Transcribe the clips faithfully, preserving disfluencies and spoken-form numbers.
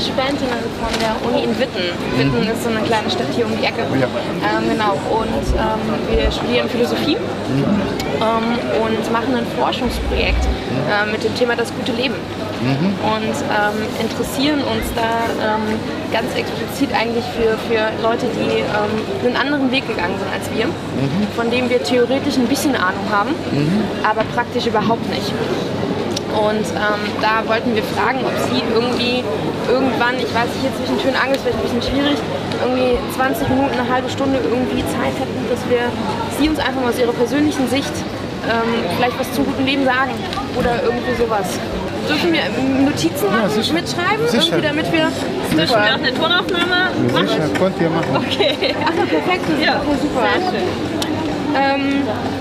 Studentinnen von der Uni in Witten. Witten ist so eine kleine Stadt hier um die Ecke. Ja. Ähm, genau. Und ähm, wir studieren Philosophie ähm, und machen ein Forschungsprojekt äh, mit dem Thema das gute Leben. Mhm. Und ähm, interessieren uns da ähm, ganz explizit eigentlich für, für Leute, die ähm, einen anderen Weg gegangen sind als wir, mhm. von dem wir theoretisch ein bisschen Ahnung haben, mhm. aber praktisch überhaupt nicht. Und ähm, da wollten wir fragen, ob Sie irgendwie irgendwann, ich weiß nicht, hier zwischen Tür und Angel ist vielleicht ein bisschen schwierig, irgendwie zwanzig Minuten, eine halbe Stunde irgendwie Zeit hätten, dass wir Sie uns einfach mal aus Ihrer persönlichen Sicht ähm, vielleicht was zum guten Leben sagen oder irgendwie sowas. Dürfen wir Notizen machen, ja, mitschreiben, sicher. Irgendwie, damit wir... Dürfen wir auch eine Tonaufnahme machen? Sicher, könnt ihr machen. Okay. Ach ja, perfekt, das ist ja, okay, super. Sehr schön. Ähm,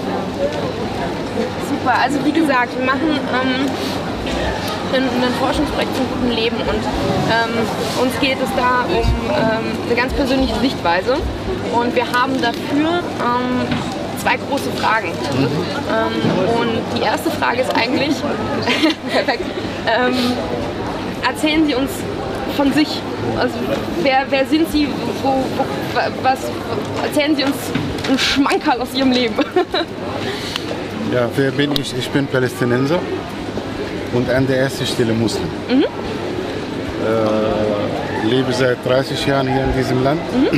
super, also wie gesagt, wir machen ähm, ein, ein Forschungsprojekt zum guten Leben und ähm, uns geht es da um ähm, eine ganz persönliche Sichtweise und wir haben dafür ähm, zwei große Fragen. Mhm. Ähm, und die erste Frage ist eigentlich, perfekt, ähm, erzählen Sie uns von sich. Also wer, wer sind Sie, wo, wo, was, erzählen Sie uns einen Schmankerl aus Ihrem Leben. Ja, wer bin ich? Ich bin Palästinenser und an der ersten Stelle Muslim. Mhm. Äh, lebe seit dreißig Jahren hier in diesem Land. Mhm.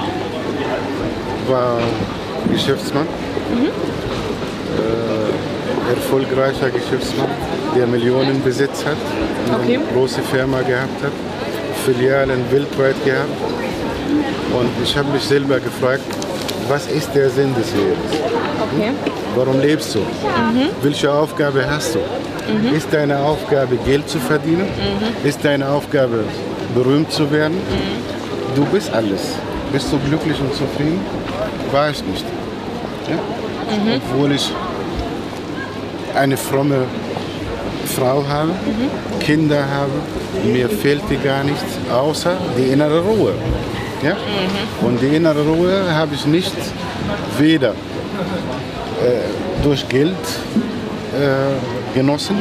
War Geschäftsmann, mhm. äh, erfolgreicher Geschäftsmann, der Millionen Besitz hat, okay. eine große Firma gehabt hat, Filialen weltweit gehabt. Und ich habe mich selber gefragt, was ist der Sinn des Lebens? Okay. Warum lebst du? Mhm. Welche Aufgabe hast du? Mhm. Ist deine Aufgabe, Geld zu verdienen? Mhm. Ist deine Aufgabe, berühmt zu werden? Mhm. Du bist alles. Bist du glücklich und zufrieden? War ich nicht. Ja? Mhm. Obwohl ich eine fromme Frau habe, mhm. Kinder habe, mir fehlte gar nichts, außer die innere Ruhe. Ja? Mhm. Und die innere Ruhe habe ich nicht weder äh, durch Geld äh, genossen,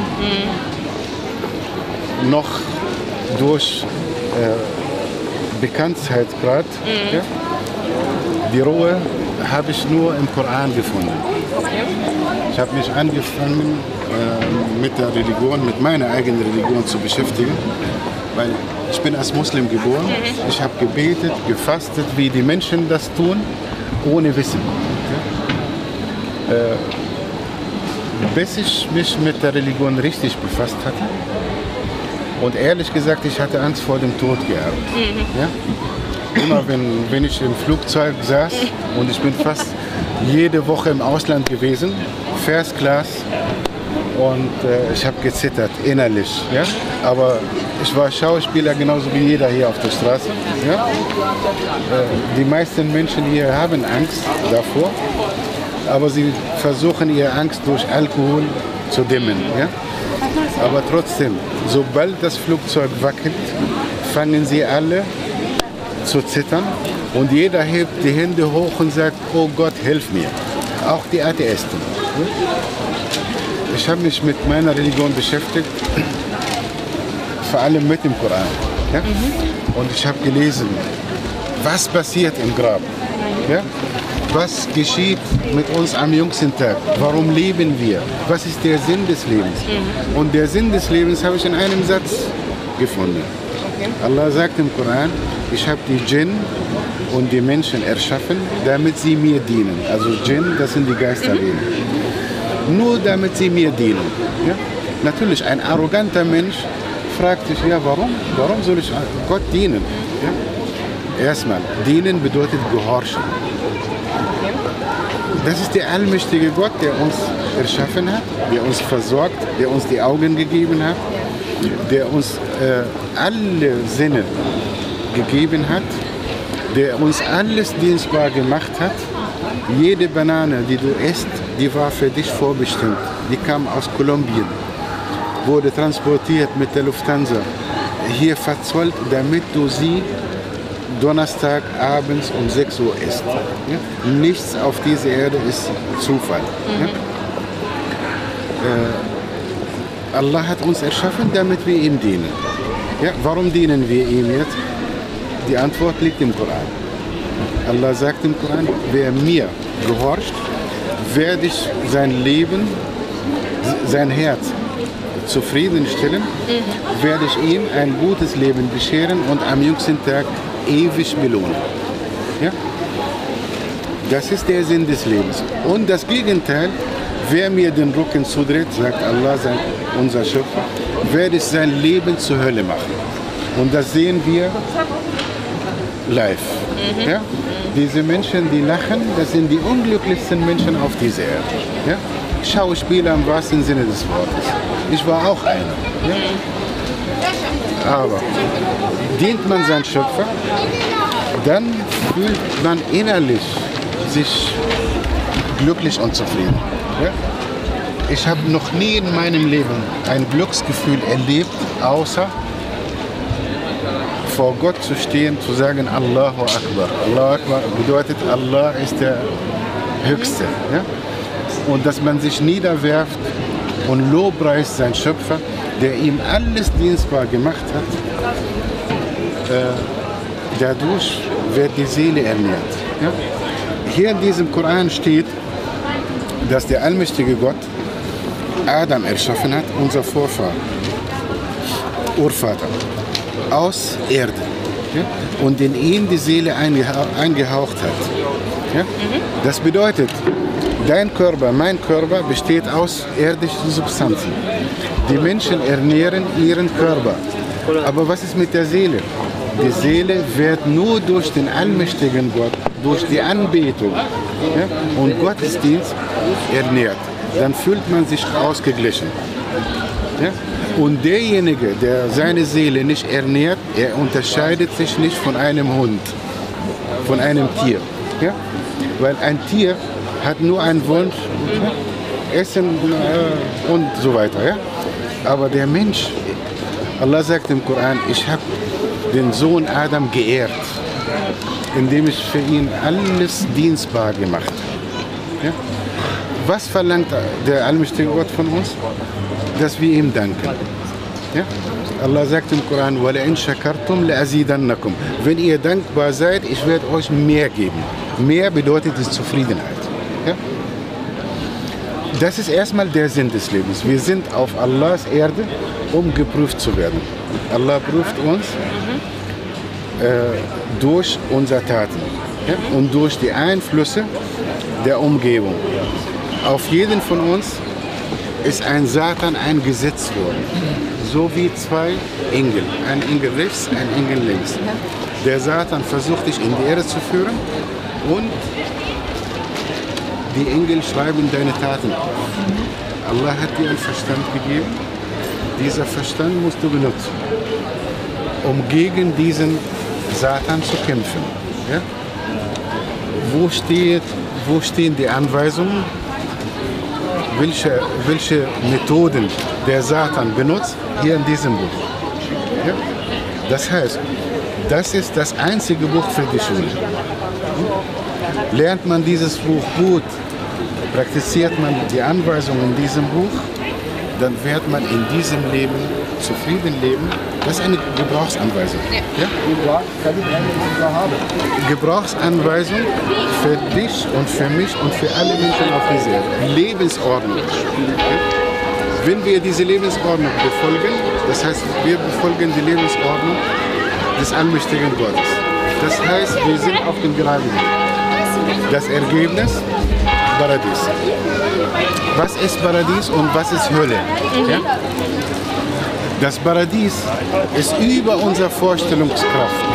mhm. noch durch äh, Bekanntheitsgrad. Mhm. Ja? Die Ruhe habe ich nur im Koran gefunden. Ich habe mich angefangen äh, mit der Religion, mit meiner eigenen Religion zu beschäftigen, weil ich bin als Muslim geboren. Ich habe gebetet, gefastet, wie die Menschen das tun, ohne Wissen. Ja? Äh, bis ich mich mit der Religion richtig befasst hatte. Und ehrlich gesagt, ich hatte Angst vor dem Tod gehabt. Mhm. Ja? Immer wenn, wenn ich im Flugzeug saß und ich bin fast jede Woche im Ausland gewesen, First Class, und äh, ich habe gezittert innerlich. Ja? Aber ich war Schauspieler genauso wie jeder hier auf der Straße. Ja? Äh, die meisten Menschen hier haben Angst davor, aber sie versuchen ihre Angst durch Alkohol zu dämmen. Ja? Aber trotzdem, sobald das Flugzeug wackelt, fangen sie alle zu zittern und jeder hebt die Hände hoch und sagt, oh Gott, hilf mir. Auch die Atheisten. Ich habe mich mit meiner Religion beschäftigt, vor allem mit dem Koran. Ja? Mhm. Und ich habe gelesen, was passiert im Grab. Ja? Was geschieht mit uns am jüngsten Tag? Warum leben wir? Was ist der Sinn des Lebens? Mhm. Und der Sinn des Lebens habe ich in einem Satz gefunden. Okay. Allah sagt im Koran, ich habe die Djinn und die Menschen erschaffen, damit sie mir dienen. Also Djinn, das sind die Geisterwesen. Mhm. Nur damit sie mir dienen. Ja? Natürlich, ein arroganter Mensch fragt sich, ja, warum? Warum soll ich Gott dienen? Ja? Erstmal, dienen bedeutet gehorchen. Das ist der allmächtige Gott, der uns erschaffen hat, der uns versorgt, der uns die Augen gegeben hat, der uns äh, alle Sinne gegeben hat, der uns alles dienstbar gemacht hat. Jede Banane, die du isst, die war für dich vorbestimmt. Die kam aus Kolumbien, wurde transportiert mit der Lufthansa, hier verzollt, damit du sie Donnerstag abends um sechs Uhr isst. Ja? Nichts auf dieser Erde ist Zufall. Mhm. Ja? Äh, Allah hat uns erschaffen, damit wir ihm dienen. Ja, warum dienen wir ihm jetzt? Die Antwort liegt im Koran. Allah sagt im Koran, wer mir gehorcht, werde ich sein Leben, sein Herz zufriedenstellen, mhm. werde ich ihm ein gutes Leben bescheren und am jüngsten Tag ewig belohnen. Ja? Das ist der Sinn des Lebens. Und das Gegenteil, wer mir den Rücken zudreht, sagt Allah, sein, unser Schöpfer, werde ich sein Leben zur Hölle machen. Und das sehen wir live. Mhm. Ja? Diese Menschen, die lachen, das sind die unglücklichsten Menschen auf dieser Erde. Ja? Schauspieler im wahrsten Sinne des Wortes. Ich war auch einer. Ja? Aber dient man seinem Schöpfer, dann fühlt man innerlich sich glücklich und zufrieden. Ja? Ich habe noch nie in meinem Leben ein Glücksgefühl erlebt, außer vor Gott zu stehen, zu sagen Allahu Akbar. Allahu Akbar bedeutet, Allah ist der Höchste. Ja? Und dass man sich niederwerft und lobpreist seinen Schöpfer, der ihm alles dienstbar gemacht hat. Äh, dadurch wird die Seele ernährt. Ja? Hier in diesem Koran steht, dass der allmächtige Gott Adam erschaffen hat, unser Vorfahr, Urvater, aus Erde, ja? Und in ihn die Seele eingehaucht hat. Ja? Das bedeutet, dein Körper, mein Körper besteht aus irdischen Substanzen. Die Menschen ernähren ihren Körper. Aber was ist mit der Seele? Die Seele wird nur durch den allmächtigen Gott, durch die Anbetung, ja, und Gottesdienst ernährt. Dann fühlt man sich ausgeglichen. Ja? Und derjenige, der seine Seele nicht ernährt, er unterscheidet sich nicht von einem Hund, von einem Tier. Ja? Weil ein Tier hat nur einen Wunsch, ja? Essen äh, und so weiter. Ja? Aber der Mensch, Allah sagt im Koran, ich habe den Sohn Adam geehrt, indem ich für ihn alles dienstbar gemacht habe. Ja? Was verlangt der allmächtige Gott von uns? Dass wir ihm danken. Ja? Allah sagt im Koran, وَلَئِنْ شَكَرْتُمْ لَأَزِيدَنَّكُمْ. Wenn ihr dankbar seid, ich werde euch mehr geben. Mehr bedeutet die Zufriedenheit. Ja? Das ist erstmal der Sinn des Lebens. Wir sind auf Allahs Erde, um geprüft zu werden. Allah prüft uns äh, durch unsere Taten, ja? Und durch die Einflüsse der Umgebung. Auf jeden von uns ist ein Satan eingesetzt worden. So wie zwei Engel. Ein Engel rechts, ein Engel links. Der Satan versucht dich in die Irre zu führen und die Engel schreiben deine Taten auf. Allah hat dir einen Verstand gegeben. Dieser Verstand musst du benutzen, um gegen diesen Satan zu kämpfen. Ja? Wo, steht, wo stehen die Anweisungen? Welche, welche Methoden der Satan benutzt? Hier in diesem Buch. Ja? Das heißt, das ist das einzige Buch für die Schule. Lernt man dieses Buch gut, praktiziert man die Anweisungen in diesem Buch, dann wird man in diesem Leben zufrieden leben. Das ist eine Gebrauchsanweisung. Ja? Gebrauchsanweisung für dich und für mich und für alle Menschen auf dieser Erde. Lebensordnung. Ja? Wenn wir diese Lebensordnung befolgen, das heißt, wir befolgen die Lebensordnung des allmächtigen Gottes. Das heißt, wir sind auf dem geraden Weg. Das Ergebnis? Paradies. Was ist Paradies und was ist Hölle? Ja? Das Paradies ist über unsere Vorstellungskraft.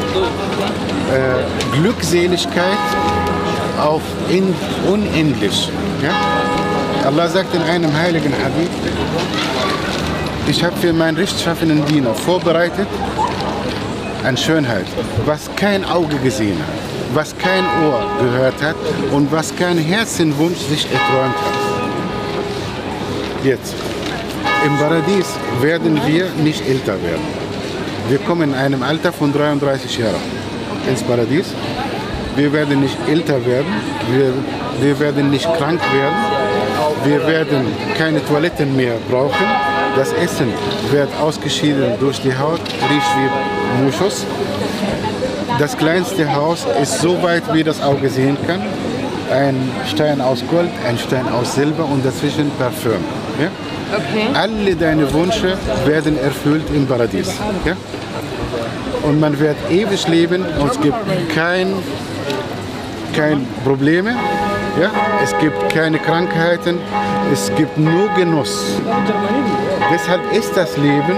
Äh, Glückseligkeit auf in, unendlich. Ja? Allah sagt in einem heiligen Hadith, ich habe für meinen rechtschaffenen Diener vorbereitet an Schönheit, was kein Auge gesehen hat, was kein Ohr gehört hat und was kein Herzenwunsch sich erträumt hat. Jetzt, im Paradies werden wir nicht älter werden. Wir kommen in einem Alter von dreiunddreißig Jahren ins Paradies. Wir werden nicht älter werden, wir, wir werden nicht krank werden Wir werden keine Toiletten mehr brauchen. Das Essen wird ausgeschieden durch die Haut, riecht wie Moschus. Das kleinste Haus ist so weit, wie das Auge sehen kann. Ein Stein aus Gold, ein Stein aus Silber und dazwischen Parfüm. Ja? Okay. Alle deine Wünsche werden erfüllt im Paradies. Ja? Und man wird ewig leben und es gibt kein, kein Probleme. Ja? Es gibt keine Krankheiten. Es gibt nur Genuss. Deshalb ist das Leben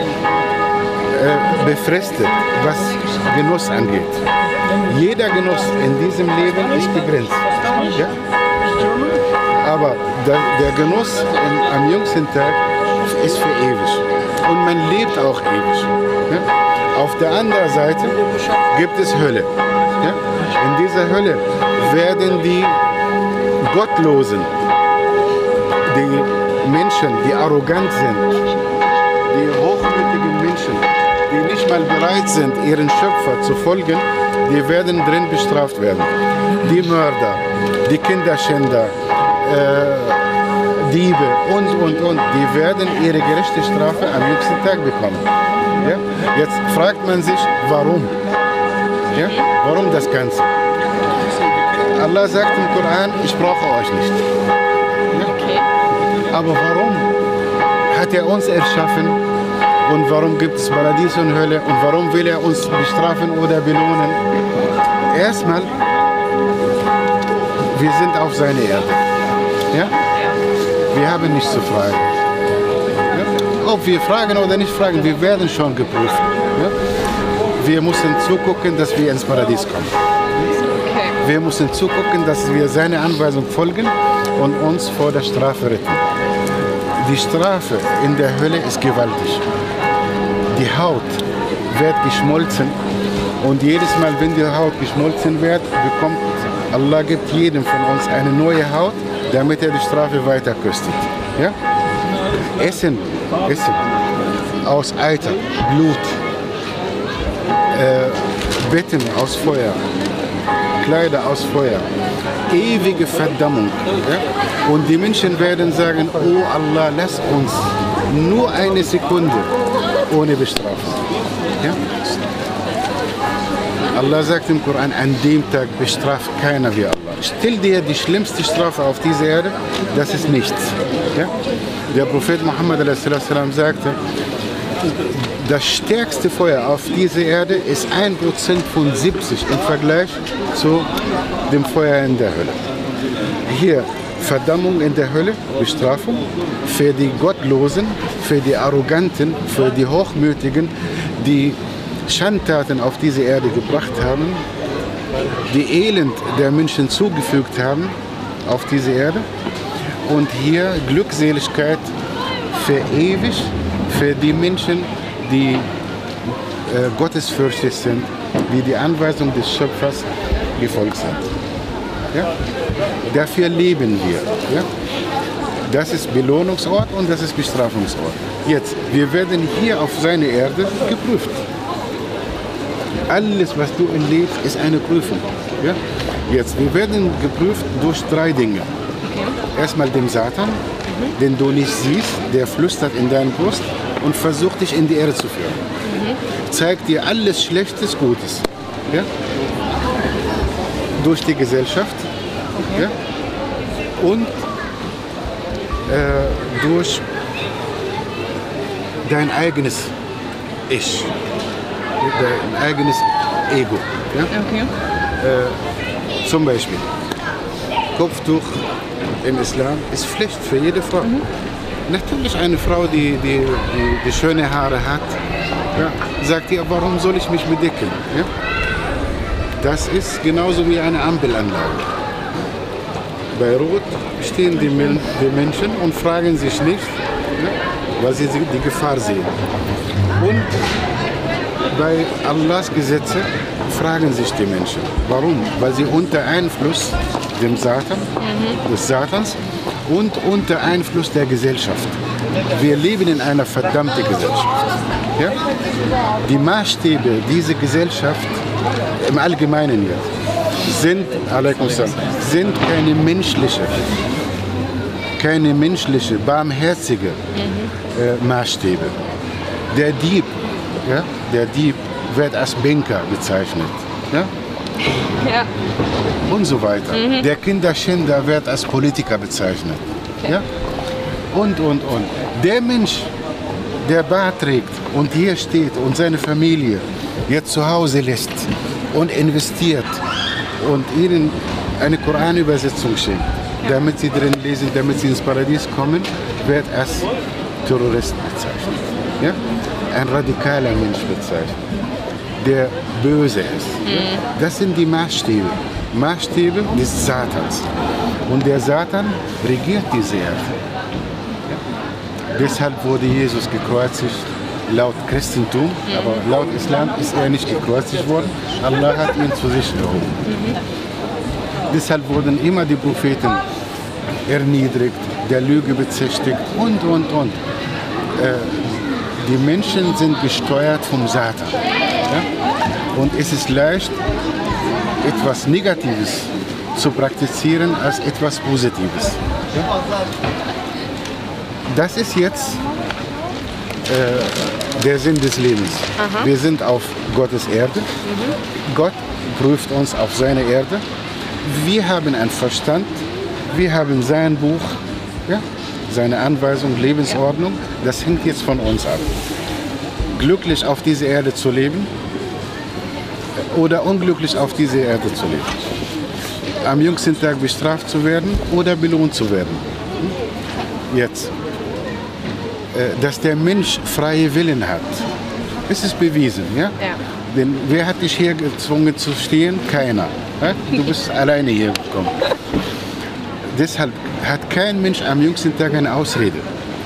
äh, befristet, was Genuss angeht. Jeder Genuss in diesem Leben ist begrenzt. Ja? Aber der, der Genuss in, am jüngsten Tag ist für ewig. Und man lebt auch ewig. Ja? Auf der anderen Seite gibt es Hölle. Ja? In dieser Hölle werden die Gottlosen, die Menschen, die arrogant sind, die hochmütigen Menschen, die nicht mal bereit sind, ihren Schöpfer zu folgen, die werden drin bestraft werden. Die Mörder, die Kinderschänder, äh, Diebe und, und, und, die werden ihre gerechte Strafe am nächsten Tag bekommen. Ja? Jetzt fragt man sich, warum? Ja? Warum das Ganze? Allah sagt im Koran, ich brauche euch nicht. Ja? Aber warum hat er uns erschaffen? Und warum gibt es Paradies und Hölle? Und warum will er uns bestrafen oder belohnen? Erstmal, wir sind auf seiner Erde. Ja? Wir haben nichts zu fragen. Ja? Ob wir fragen oder nicht fragen, wir werden schon geprüft. Ja? Wir müssen zugucken, dass wir ins Paradies kommen. Wir müssen zugucken, dass wir seiner Anweisung folgen und uns vor der Strafe retten. Die Strafe in der Hölle ist gewaltig. Die Haut wird geschmolzen und jedes Mal, wenn die Haut geschmolzen wird, bekommt Allah gibt jedem von uns eine neue Haut, damit er die Strafe weiter kostet. Ja? Essen, Essen aus Eiter, Blut, äh, Betten aus Feuer, Kleider aus Feuer, ewige Verdammung. Ja? Und die Menschen werden sagen, oh Allah, lass uns nur eine Sekunde ohne Bestrafung. Ja? Allah sagt im Koran, an dem Tag bestraft keiner wie Allah. Stell dir die schlimmste Strafe auf dieser Erde, das ist nichts. Ja? Der Prophet Muhammad sagte, das stärkste Feuer auf dieser Erde ist ein Prozent von siebzig im Vergleich zu dem Feuer in der Hölle. Hier Verdammung in der Hölle, Bestrafung für die Gottlosen, für die Arroganten, für die Hochmütigen, die Schandtaten auf diese Erde gebracht haben, die Elend der Menschen zugefügt haben auf diese Erde und hier Glückseligkeit für ewig für die Menschen, die äh, gottesfürchtig sind, die die Anweisung des Schöpfers gefolgt sind. Ja? Dafür leben wir. Ja? Das ist Belohnungsort und das ist Bestrafungsort. Jetzt, wir werden hier auf seiner Erde geprüft. Alles, was du erlebst, ist eine Prüfung. Ja? Jetzt, wir werden geprüft durch drei Dinge. Erstmal den Satan, mhm. den du nicht siehst, der flüstert in deine Brust und versucht dich in die Erde zu führen. Mhm. Zeigt dir alles Schlechtes, Gutes. Ja? Durch die Gesellschaft. Okay. Ja? Und äh, durch dein eigenes Ich. Dein eigenes Ego. Ja? Okay. Äh, zum Beispiel Kopftuch im Islam ist Pflicht für jede Frau. Mhm. Natürlich eine Frau, die, die, die, die schöne Haare hat, ja, sagt ihr, warum soll ich mich bedecken? Ja? Das ist genauso wie eine Ampelanlage. Bei Rot stehen die, die Menschen und fragen sich nicht, ja, weil sie die Gefahr sehen. Und bei Allahs Gesetze fragen sich die Menschen. Warum? Weil sie unter Einfluss dem Satan, mhm. des Satans und unter Einfluss der Gesellschaft. Wir leben in einer verdammten Gesellschaft. Ja? Die Maßstäbe dieser Gesellschaft im Allgemeinen jetzt sind, sind keine menschliche, keine menschliche, barmherzige äh, Maßstäbe. Der Dieb, ja, der Dieb wird als Banker bezeichnet. Ja? Ja. Und so weiter. Mhm. Der Kinderschänder wird als Politiker bezeichnet. Okay. Ja? Und, und, und. Der Mensch, der Bart trägt und hier steht und seine Familie jetzt zu Hause lässt und investiert und ihnen eine Koranübersetzung schenkt, ja, damit sie drin lesen, damit sie ins Paradies kommen, wird als Terrorist bezeichnet. Ja? Ein radikaler Mensch bezeichnet, der böse ist. Mhm. Das sind die Maßstäbe. Maßstäbe des Satans. Und der Satan regiert diese Erde. Ja? Deshalb wurde Jesus gekreuzigt, laut Christentum, mhm. aber laut Islam ist er nicht gekreuzigt worden. Allah hat ihn zu sich erhoben. Mhm. Deshalb wurden immer die Propheten erniedrigt, der Lüge bezichtigt und, und, und. Äh, die Menschen sind gesteuert vom Satan. Ja? Und es ist leicht, etwas Negatives zu praktizieren als etwas Positives. Ja? Das ist jetzt äh, der Sinn des Lebens. Aha. Wir sind auf Gottes Erde. Mhm. Gott prüft uns auf seine Erde. Wir haben einen Verstand, wir haben sein Buch, ja, seine Anweisung, Lebensordnung. Das hängt jetzt von uns ab. Glücklich auf dieser Erde zu leben oder unglücklich auf dieser Erde zu leben. Am jüngsten Tag bestraft zu werden oder belohnt zu werden. Jetzt, dass der Mensch freie Willen hat, ist es bewiesen. Ja? Ja. Denn wer hat dich hier gezwungen zu stehen? Keiner. Du bist alleine hier gekommen. Deshalb hat kein Mensch am jüngsten Tag eine Ausrede.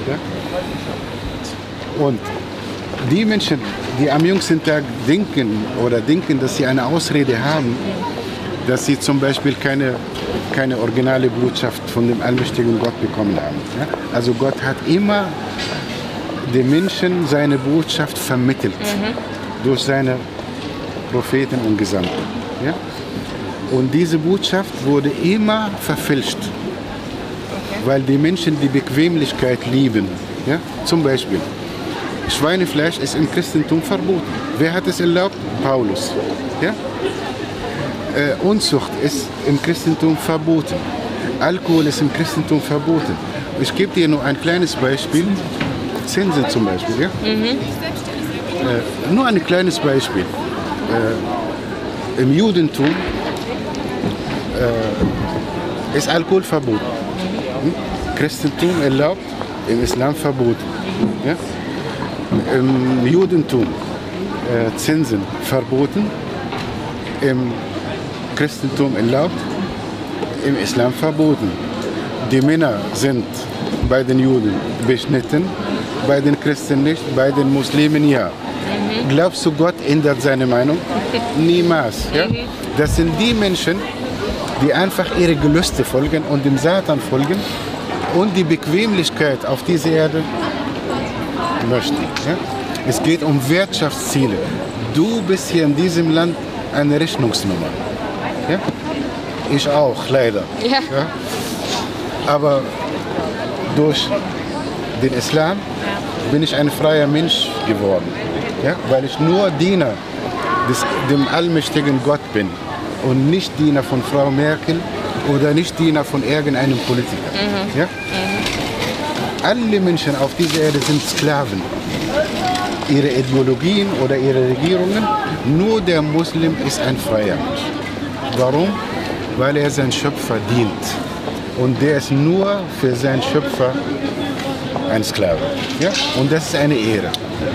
Und die Menschen, die am jüngsten Tag denken oder denken, dass sie eine Ausrede haben, dass sie zum Beispiel keine, keine originale Botschaft von dem allmächtigen Gott bekommen haben. Also Gott hat immer den Menschen seine Botschaft vermittelt, mhm, durch seine Propheten und Gesandten. Ja? Und diese Botschaft wurde immer verfälscht, okay, weil die Menschen die Bequemlichkeit lieben. Ja? Zum Beispiel, Schweinefleisch ist im Christentum verboten. Wer hat es erlaubt? Paulus. Ja? Äh, Unzucht ist im Christentum verboten. Alkohol ist im Christentum verboten. Ich gebe dir nur ein kleines Beispiel. Zinsen zum Beispiel. Ja? Mhm. Äh, nur ein kleines Beispiel. Äh, Im Judentum äh, ist Alkohol verboten. Hm? Christentum erlaubt, im Islam verboten. Ja? Im Judentum äh, Zinsen verboten, im Christentum erlaubt, im Islam verboten. Die Männer sind bei den Juden beschnitten, bei den Christen nicht, bei den Muslimen ja. Mhm. Glaubst du, Gott ändert seine Meinung? Niemals. Ja? Das sind die Menschen, die einfach ihre Gelüste folgen und dem Satan folgen und die Bequemlichkeit auf dieser Erde möchten. Ja? Es geht um Wirtschaftsziele. Du bist hier in diesem Land eine Rechnungsnummer. Ja? Ich auch, leider. Ja. Ja? Aber durch den Islam bin ich ein freier Mensch geworden, ja? Weil ich nur Diener des, dem allmächtigen Gott bin und nicht Diener von Frau Merkel oder nicht Diener von irgendeinem Politiker. Mhm. Ja? Mhm. Alle Menschen auf dieser Erde sind Sklaven. Ihre Ideologien oder ihre Regierungen, nur der Muslim ist ein freier Mensch. Warum? Weil er seinen Schöpfer dient. Und der ist nur für seinen Schöpfer ein Sklave. Ja? Und das ist eine Ehre.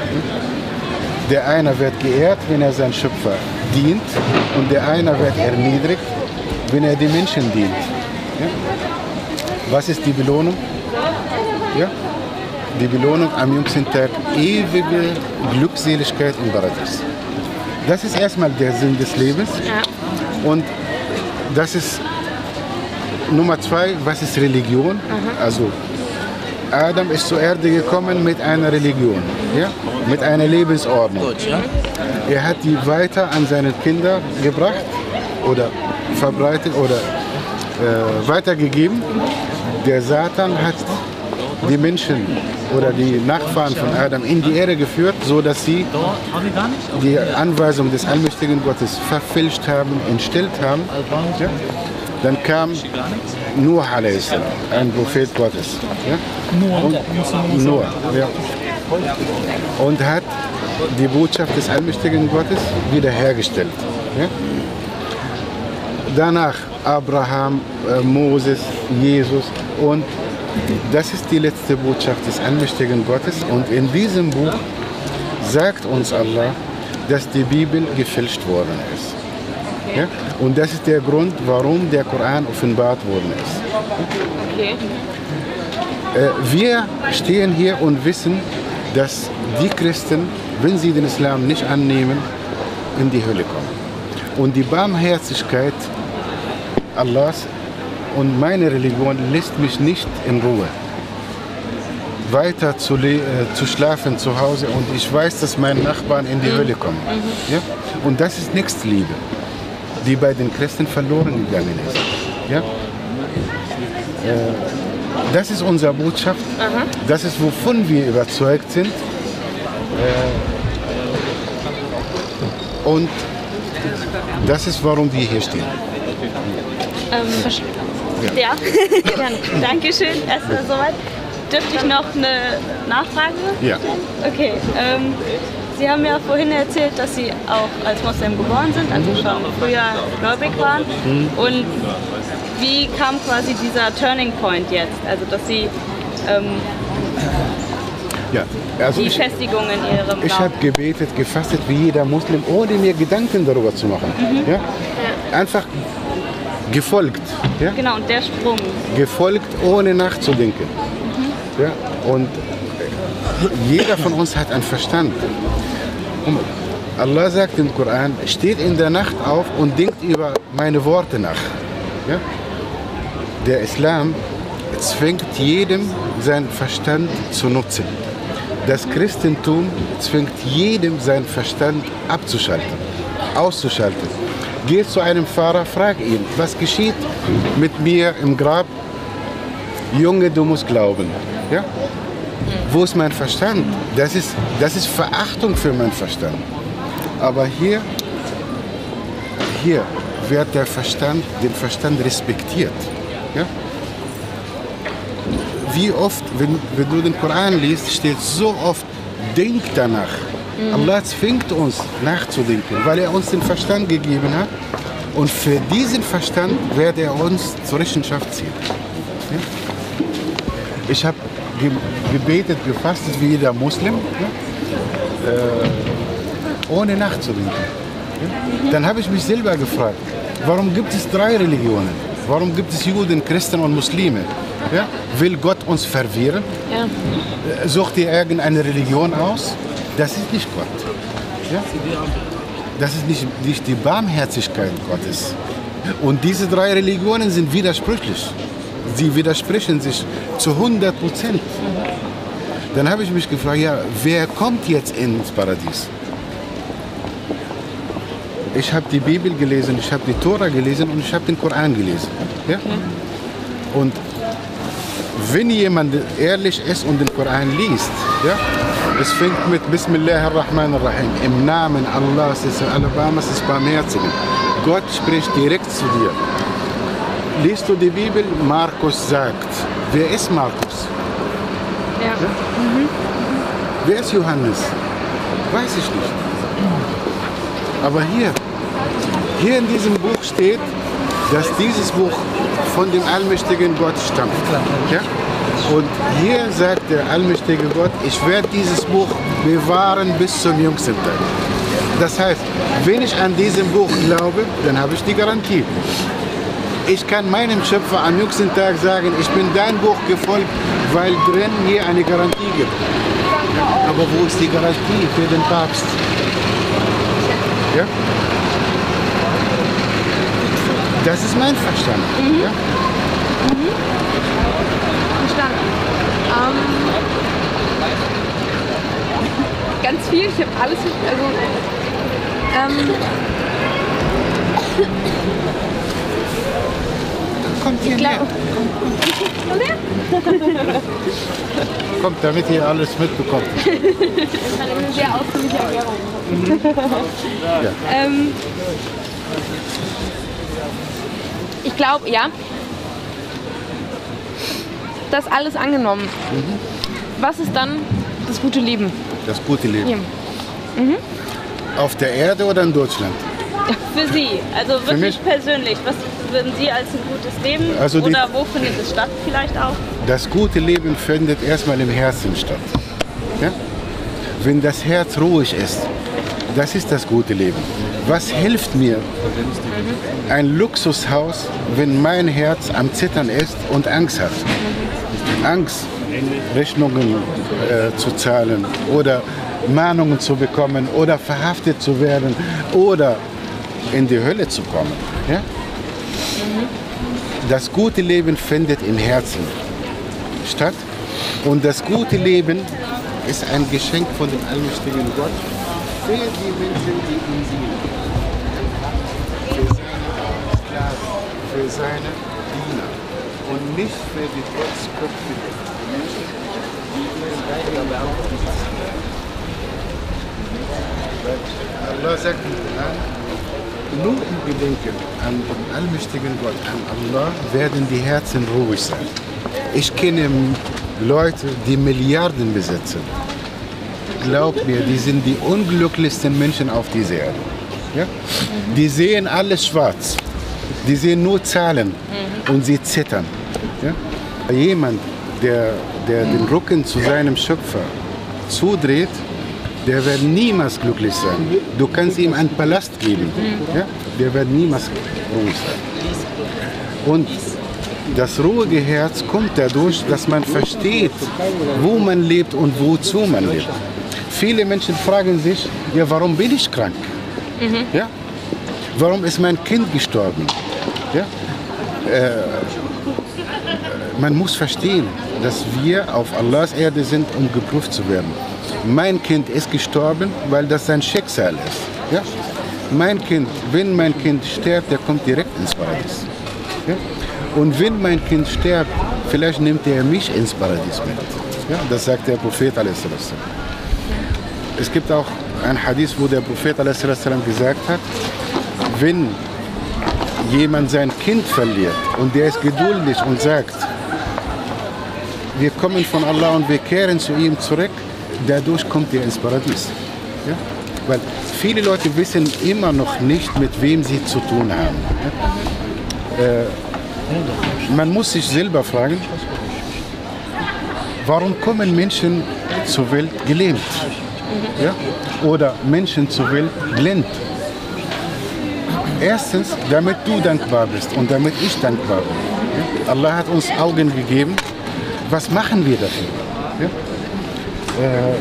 Der eine wird geehrt, wenn er seinen Schöpfer dient, und der eine wird erniedrigt, wenn er den Menschen dient. Ja? Was ist die Belohnung? Ja? Die Belohnung am jüngsten Tag, ewige Glückseligkeit im Paradies. Das ist erstmal der Sinn des Lebens. Ja. Und das ist Nummer zwei, was ist Religion? Mhm. Also Adam ist zur Erde gekommen mit einer Religion, ja? Mit einer Lebensordnung. Er hat die weiter an seine Kinder gebracht oder verbreitet oder äh, weitergegeben. der Satan hat die Menschen oder die Nachfahren von Adam in die Erde geführt, so dass sie die Anweisung des allmächtigen Gottes verfälscht haben, entstellt haben. Ja? Dann kam Nuh alaihi salam, ein Prophet Gottes. Ja? Und, Nuh, ja. Und hat die Botschaft des allmächtigen Gottes wiederhergestellt. Ja? Danach Abraham, äh, Moses, Jesus, und das ist die letzte Botschaft des allmächtigen Gottes. Und in diesem Buch sagt uns Allah, dass die Bibel gefälscht worden ist. Ja? Und das ist der Grund, warum der Koran offenbart worden ist. Okay. Äh, wir stehen hier und wissen, dass die Christen, wenn sie den Islam nicht annehmen, in die Hölle kommen. Und die Barmherzigkeit Allahs und meine Religion lässt mich nicht in Ruhe. Weiter zu, äh, zu schlafen zu Hause, und ich weiß, dass meine Nachbarn in die mhm. Hölle kommen. Mhm. Ja? Und das ist Nächstenliebe, die bei den Christen verloren gegangen ist. Ja? Äh, das ist unsere Botschaft, aha. Das ist, wovon wir überzeugt sind. Äh, und das ist, warum wir hier stehen. Ähm, ja, ja. Dankeschön. Erstmal soweit. Dürfte ich noch eine Nachfrage Ja. stellen? Okay. Ähm, Sie haben ja vorhin erzählt, dass Sie auch als Moslem geboren sind, also schon früher gläubig waren. Mhm. Und wie kam quasi dieser Turning Point jetzt? Also, dass Sie ähm, ja, also die ich, Festigung in Ihrem Glauben. Ich habe gebetet, gefastet wie jeder Muslim, ohne mir Gedanken darüber zu machen. Mhm. Ja? Einfach gefolgt. Ja? Genau, und der Sprung. Gefolgt, ohne nachzudenken. Mhm. Ja? Und jeder von uns hat einen Verstand. Und Allah sagt im Koran, steht in der Nacht auf und denkt über meine Worte nach. Ja? Der Islam zwingt jedem, seinen Verstand zu nutzen. Das Christentum zwingt jedem, seinen Verstand abzuschalten, auszuschalten. Geh zu einem Pfarrer, frag ihn, was geschieht mit mir im Grab? Junge, du musst glauben. Ja? Wo ist mein Verstand? Das ist, das ist Verachtung für meinen Verstand. Aber hier, hier wird der Verstand, den Verstand respektiert. Ja? Wie oft, wenn, wenn du den Koran liest, steht so oft, denk danach. Mhm. Allah zwingt uns nachzudenken, weil er uns den Verstand gegeben hat. Und für diesen Verstand wird er uns zur Rechenschaft ziehen. Ja? Ich habe ge gebetet, gefastet wie jeder Muslim, ja? äh, ohne nachzudenken. Ja? Dann habe ich mich selber gefragt, warum gibt es drei Religionen? Warum gibt es Juden, Christen und Muslime? Ja? Will Gott uns verwirren? Ja. Sucht ihr irgendeine Religion aus? Das ist nicht Gott. Ja? Das ist nicht, nicht die Barmherzigkeit Gottes. Und diese drei Religionen sind widersprüchlich. Sie widersprechen sich zu hundert Prozent. Dann habe ich mich gefragt, ja, wer kommt jetzt ins Paradies? Ich habe die Bibel gelesen, ich habe die Tora gelesen und ich habe den Koran gelesen. Ja? Und wenn jemand ehrlich ist und den Koran liest, ja, es fängt mit Bismillahirrahmanirrahim, im Namen Allahs des Alabamas des Barmherzigen. Gott spricht direkt zu dir. Liest du die Bibel, Markus sagt. Wer ist Markus? Ja. Ja? Mhm. Wer ist Johannes? Weiß ich nicht. Aber hier, hier in diesem Buch steht, dass dieses Buch von dem allmächtigen Gott stammt. Ja? Und hier sagt der allmächtige Gott, ich werde dieses Buch bewahren bis zum jüngsten Tag. Das heißt, wenn ich an diesem Buch glaube, dann habe ich die Garantie. Ich kann meinem Schöpfer am jüngsten Tag sagen, ich bin dein Buch gefolgt, weil drin hier eine Garantie gibt. Aber wo ist die Garantie für den Papst? Ja? Das ist mein Verstand. Mhm. Ja? Mhm. Verstanden. Ähm, ganz viel, ich habe alles, also ähm, kommt hier Ich näher. glaube, Kommt, damit ihr alles mitbekommt. das ist eine sehr ausführliche Erklärung. Ja. Ähm, ich glaube, ja. Das alles angenommen. Mhm. Was ist dann das gute Leben? Das gute Leben. Ja. Auf der Erde oder in Deutschland? Für Sie, also Für wirklich mich? persönlich, was würden Sie als ein gutes Leben Also die- oder wo findet es statt vielleicht auch? Das gute Leben findet erstmal im Herzen statt. Ja? Wenn das Herz ruhig ist, das ist das gute Leben. Was hilft mir ein Luxushaus, wenn mein Herz am Zittern ist und Angst hat? Angst, Rechnungen äh, zu zahlen oder Mahnungen zu bekommen oder verhaftet zu werden oder in die Hölle zu kommen. Ja? Das gute Leben findet im Herzen statt und das gute Leben ist ein Geschenk von dem allmächtigen Gott für die Menschen, die ihn dienen. Für seine Sklaven, für seine Diener und nicht für die trotzköpfigen Menschen, die ihnen beigebracht. Allah sagt im Koran, nur im Gedenken an den allmächtigen Gott, an Allah, werden die Herzen ruhig sein. Ich kenne Leute, die Milliarden besitzen. Glaub mir, die sind die unglücklichsten Menschen auf dieser Erde. Ja? Die sehen alles schwarz. Die sehen nur Zahlen und sie zittern. Ja? Jemand, der, der den Rücken zu seinem Schöpfer zudreht, der wird niemals glücklich sein. Du kannst ihm einen Palast geben, ja? Der wird niemals ruhig sein. Und das ruhige Herz kommt dadurch, dass man versteht, wo man lebt und wozu man lebt. Viele Menschen fragen sich, ja, warum bin ich krank? Mhm. Ja? Warum ist mein Kind gestorben? Ja? Äh, man muss verstehen, dass wir auf Allahs Erde sind, um geprüft zu werden. Mein Kind ist gestorben, weil das sein Schicksal ist. Ja? Mein Kind, wenn mein Kind stirbt, der kommt direkt ins Paradies. Ja? Und wenn mein Kind stirbt, vielleicht nimmt er mich ins Paradies mit. Ja? Das sagt der Prophet a.s. Es gibt auch ein Hadith, wo der Prophet a.s. gesagt hat, wenn jemand sein Kind verliert und der ist geduldig und sagt, wir kommen von Allah und wir kehren zu ihm zurück, dadurch kommt er ins Paradies. Ja? Weil viele Leute wissen immer noch nicht, mit wem sie zu tun haben. Ja? Äh, man muss sich selber fragen, warum kommen Menschen zur Welt gelähmt? Ja? Oder Menschen zur Welt blind? Erstens, damit du dankbar bist und damit ich dankbar bin. Ja? Allah hat uns Augen gegeben. Was machen wir dafür? Ja? Äh,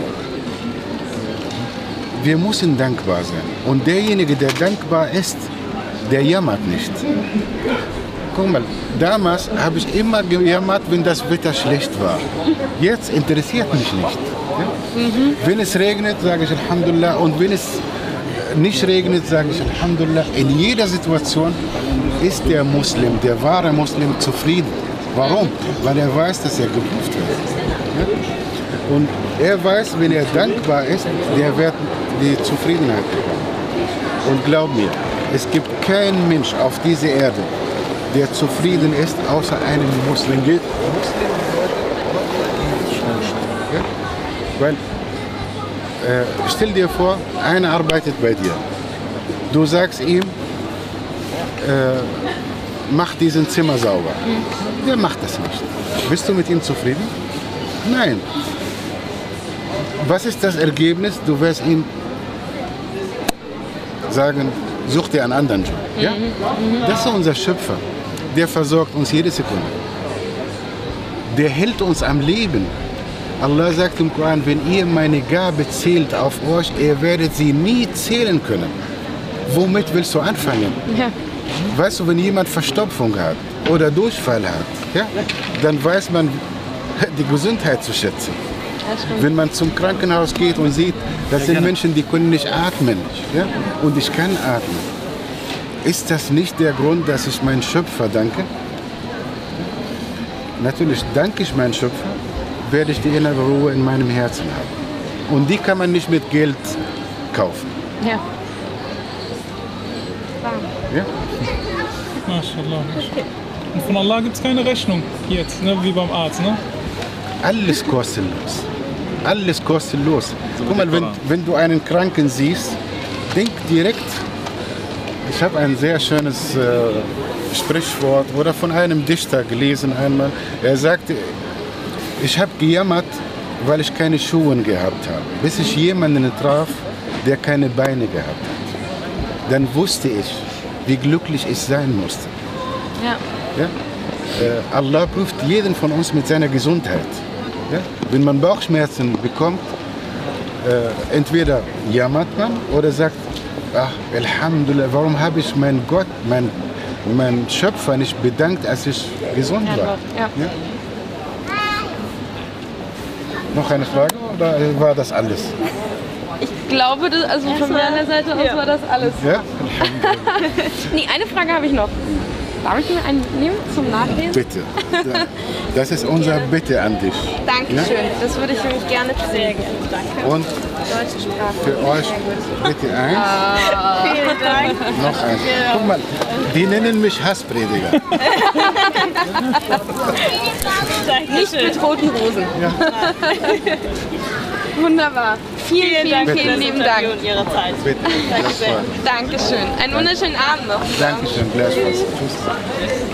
wir müssen dankbar sein. Und derjenige, der dankbar ist, der jammert nicht. Guck mal, damals habe ich immer gejammert, wenn das Wetter schlecht war. Jetzt interessiert mich nicht. Ja? Mhm. Wenn es regnet, sage ich Alhamdulillah. Und wenn es nicht regnet, sage ich Alhamdulillah. In jeder Situation ist der Muslim, der wahre Muslim, zufrieden. Warum? Weil er weiß, dass er geprüft wird. Ja? Und er weiß, wenn er dankbar ist, der wird die Zufriedenheit bekommen. Und glaub mir, es gibt keinen Mensch auf dieser Erde, der zufrieden ist, außer einem Muslim. Geht. Ja? Weil, äh, stell dir vor, einer arbeitet bei dir. Du sagst ihm, äh, mach diesen Zimmer sauber. Der macht das nicht. Bist du mit ihm zufrieden? Nein. Was ist das Ergebnis? Du wirst ihm sagen, such dir einen anderen Job. Ja? Das ist unser Schöpfer. Der versorgt uns jede Sekunde. Der hält uns am Leben. Allah sagt im Koran, wenn ihr meine Gabe zählt auf euch, ihr werdet sie nie zählen können. Womit willst du anfangen? Ja. Weißt du, wenn jemand Verstopfung hat oder Durchfall hat, ja, dann weiß man die Gesundheit zu schätzen. Wenn man zum Krankenhaus geht und sieht, das sind Menschen, die können nicht atmen, ja, und ich kann atmen. Ist das nicht der Grund, dass ich meinen Schöpfer danke? natürlich danke ich meinem Schöpfer, werde ich die innere Ruhe in meinem Herzen haben. Und die kann man nicht mit Geld kaufen. Ja. Ja? MashaAllah. Und von Allah gibt es keine Rechnung jetzt, ne? Wie beim Arzt, ne? Alles kostenlos. Alles kostenlos. Guck mal, wenn, wenn du einen Kranken siehst, denk direkt, ich habe ein sehr schönes äh, Sprichwort oder von einem Dichter gelesen einmal. Er sagte, ich habe gejammert, weil ich keine Schuhe gehabt habe, bis ich jemanden traf, der keine Beine gehabt hat. Dann wusste ich, wie glücklich ich sein musste. Ja. Ja? Äh, Allah prüft jeden von uns mit seiner Gesundheit. Ja? Wenn man Bauchschmerzen bekommt, äh, entweder jammert man oder sagt, ach, Alhamdulillah, warum habe ich meinen Gott, mein, mein Schöpfer nicht bedankt, als ich gesund Ja, war? doch, ja. Ja? Noch eine Frage oder war das alles? Ich glaube, das, also von Erstmal- meiner Seite aus ja. war das alles. Ja? Nee, eine Frage habe ich noch. Darf ich mir einen nehmen zum Nachlesen? Bitte. Das ist unser Bitte an dich. Dankeschön. Das würde ich nämlich gerne tun. Sehr gerne, danke. Und Deutsche Sprache. für euch bitte eins, Vielen Dank. noch eins. Guck mal, die nennen mich Hassprediger. Nicht mit roten Rosen. Ja. Wunderbar. Vielen, vielen, für vielen das lieben Interview Dank. und Ihre Zeit. Bitte. Das war. Dankeschön. Einen wunderschönen Abend noch. Dankeschön, gleichfalls. Tschüss.